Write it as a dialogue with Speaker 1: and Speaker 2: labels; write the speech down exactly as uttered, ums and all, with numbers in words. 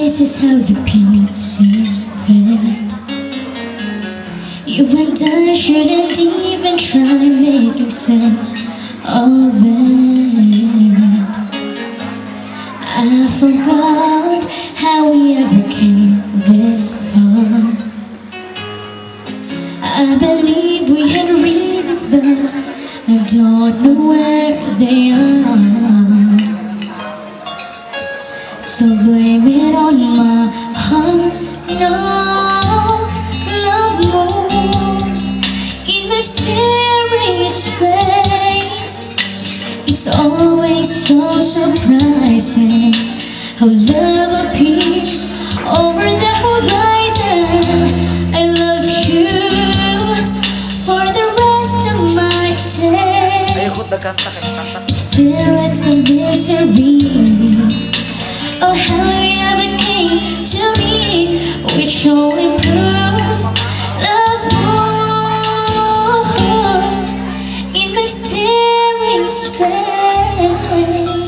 Speaker 1: This is how the pieces fit. You and I shouldn't even try making sense of it. I forgot how we ever came this far. I believe we had reasons, but I don't know where they are. So blame it on my heart. No, love moves in mysterious ways. It's always so surprising how love appears over the horizon. I love you for the rest of my days. Still it's a mystery. Oh, how you ever came to me, which only proof love moves in mysterious ways.